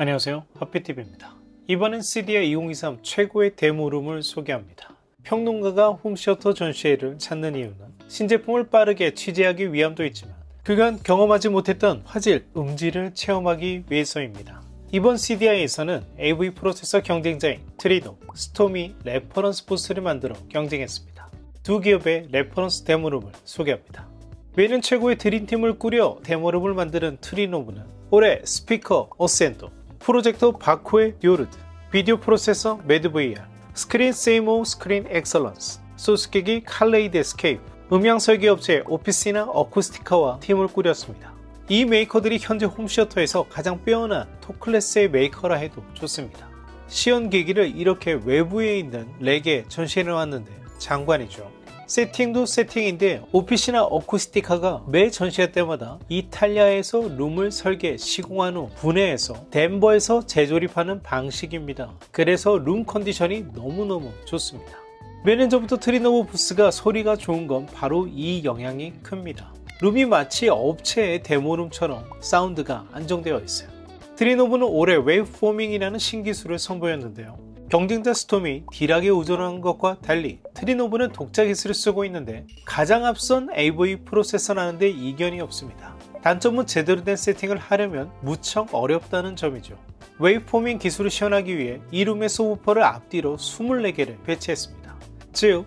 안녕하세요, 하피TV입니다. 이번엔 CDI 2023 최고의 데모룸을 소개합니다. 평론가가 홈시어터 전시회를 찾는 이유는 신제품을 빠르게 취재하기 위함도 있지만 그간 경험하지 못했던 화질, 음질을 체험하기 위해서입니다. 이번 CDI에서는 AV 프로세서 경쟁자인 트리노, 스토미 레퍼런스 부스를 만들어 경쟁했습니다. 두 기업의 레퍼런스 데모룸을 소개합니다. 매년 최고의 드림팀을 꾸려 데모룸을 만드는 트리노브는 올해 스피커 어센도, 프로젝터 바쿠의 듀오르드, 비디오 프로세서 매드VR, 스크린 세이모 스크린 엑설런스, 소스케기 칼레이드 에스케이프, 음향 설계 업체 오피시나 어쿠스티카와 팀을 꾸렸습니다. 이 메이커들이 현재 홈시어터에서 가장 빼어난 톱클래스의 메이커라 해도 좋습니다. 시연기기를 이렇게 외부에 있는 렉에 전시해 놨는데 장관이죠. 세팅도 세팅인데 오피시나 어쿠스티카가 매 전시회 때마다 이탈리아에서 룸을 설계 시공한 후 분해해서 덴버에서 재조립하는 방식입니다. 그래서 룸 컨디션이 너무너무 좋습니다. 몇 년 전부터 트리노브 부스가 소리가 좋은 건 바로 이 영향이 큽니다. 룸이 마치 업체의 데모룸처럼 사운드가 안정되어 있어요. 트리노브는 올해 웨이브포밍이라는 신기술을 선보였는데요. 경쟁자 스톰이 딜하게 의존하는 것과 달리 트리노브는 독자 기술을 쓰고 있는데 가장 앞선 AV 프로세서라는 데 이견이 없습니다. 단점은 제대로 된 세팅을 하려면 무척 어렵다는 점이죠. 웨이브포밍 기술을 시연하기 위해 이 룸의 소브퍼를 앞뒤로 24개를 배치했습니다. 즉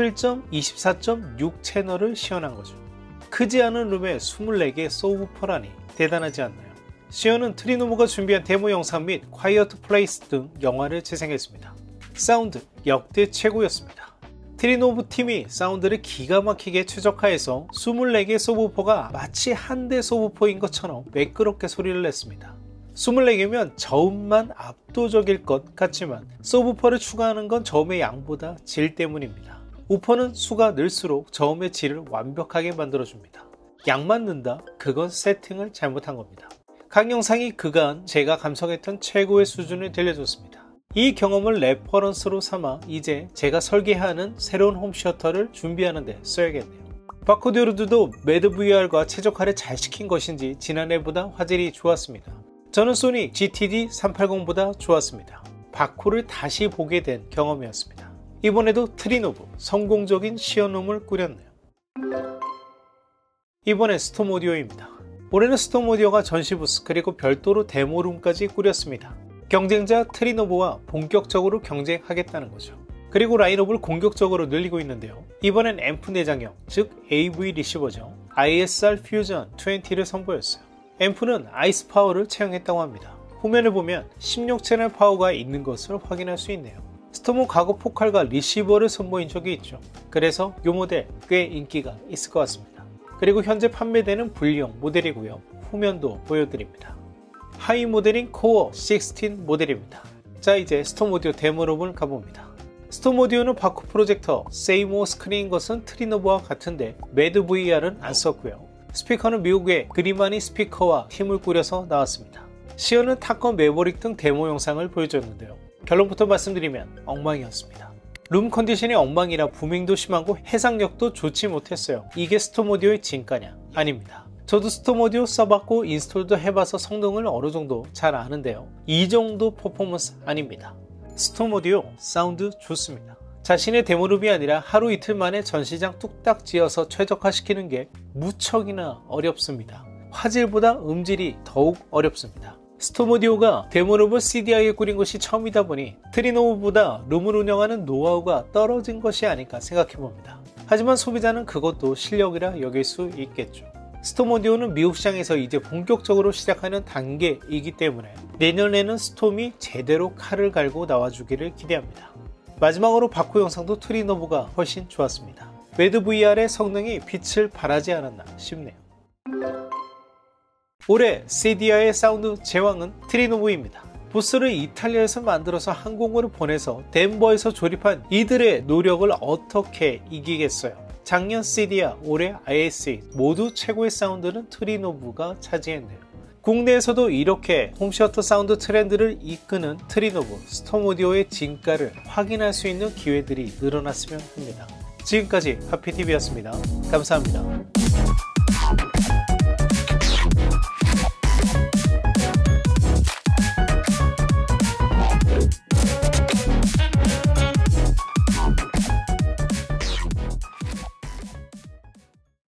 11.24.6 채널을 시연한 거죠. 크지 않은 룸에 24개 소브퍼라니 대단하지 않나요? 시연은 트리노브가 준비한 데모 영상 및 콰이어트 플레이스 등 영화를 재생했습니다. 사운드 역대 최고였습니다. 트리노브 팀이 사운드를 기가 막히게 최적화해서 24개 소브퍼가 마치 한 대 소브퍼인 것처럼 매끄럽게 소리를 냈습니다. 24개면 저음만 압도적일 것 같지만 소브퍼를 추가하는 건 저음의 양보다 질 때문입니다. 우퍼는 수가 늘수록 저음의 질을 완벽하게 만들어줍니다. 양만 는다? 그건 세팅을 잘못한 겁니다. 각 영상이 그간 제가 감상했던 최고의 수준을 들려줬습니다. 이 경험을 레퍼런스로 삼아 이제 제가 설계하는 새로운 홈시어터를 준비하는 데 써야겠네요. 바코듀오르드도 매드VR과 최적화를 잘 시킨 것인지 지난해보다 화질이 좋았습니다. 저는 소니 GTD380보다 좋았습니다. 바코를 다시 보게 된 경험이었습니다. 이번에도 트리노브 성공적인 시연룸을 꾸렸네요. 이번엔 스톰 오디오입니다. 올해는 스톰 오디오가 전시부스 그리고 별도로 데모룸까지 꾸렸습니다. 경쟁자 트리노브와 본격적으로 경쟁하겠다는 거죠. 그리고 라인업을 공격적으로 늘리고 있는데요. 이번엔 앰프 내장형, 즉 AV 리시버죠. ISR 퓨전 20를 선보였어요. 앰프는 아이스 파워를 채용했다고 합니다. 후면을 보면 16채널 파워가 있는 것을 확인할 수 있네요. 스톰은 과거 포칼과 리시버를 선보인 적이 있죠. 그래서 이 모델 꽤 인기가 있을 것 같습니다. 그리고 현재 판매되는 분리형 모델이고요. 후면도 보여드립니다. 하이 모델인 코어 16 모델입니다. 자, 이제 스톰 오디오 데모룸을 가봅니다. 스톰 오디오는 바쿠 프로젝터 세이모 스크린인 것은 트리노브와 같은데 매드VR은 안 썼고요. 스피커는 미국의 그리마니 스피커와 팀을 꾸려서 나왔습니다. 시연은 탑건 매버릭 등 데모 영상을 보여줬는데요. 결론부터 말씀드리면 엉망이었습니다. 룸 컨디션이 엉망이라 부밍도 심하고 해상력도 좋지 못했어요. 이게 스톰 오디오의 진가냐? 아닙니다. 저도 스톰 오디오 써봤고 인스톨도 해봐서 성능을 어느 정도 잘 아는데요. 이 정도 퍼포먼스 아닙니다. 스톰 오디오 사운드 좋습니다. 자신의 데모룸이 아니라 하루 이틀 만에 전시장 뚝딱 지어서 최적화시키는 게 무척이나 어렵습니다. 화질보다 음질이 더욱 어렵습니다. 스톰 오디오가 데모룸을 CDI에 꾸린 것이 처음이다 보니 트리노브보다 룸을 운영하는 노하우가 떨어진 것이 아닐까 생각해봅니다. 하지만 소비자는 그것도 실력이라 여길 수 있겠죠. 스톰 오디오는 미국 시장에서 이제 본격적으로 시작하는 단계이기 때문에 내년에는 스톰이 제대로 칼을 갈고 나와주기를 기대합니다. 마지막으로 바쿠 영상도 트리노브가 훨씬 좋았습니다. 매드VR의 성능이 빛을 발하지 않았나 싶네요. 올해 CDI의 사운드 제왕은 트리노브입니다. 부스를 이탈리아에서 만들어서 항공으로 보내서 덴버에서 조립한 이들의 노력을 어떻게 이기겠어요. 작년 CDI, 올해 ISE 모두 최고의 사운드는 트리노브가 차지했네요. 국내에서도 이렇게 홈시어터 사운드 트렌드를 이끄는 트리노브, 스톰 오디오의 진가를 확인할 수 있는 기회들이 늘어났으면 합니다. 지금까지 하피TV였습니다. 감사합니다.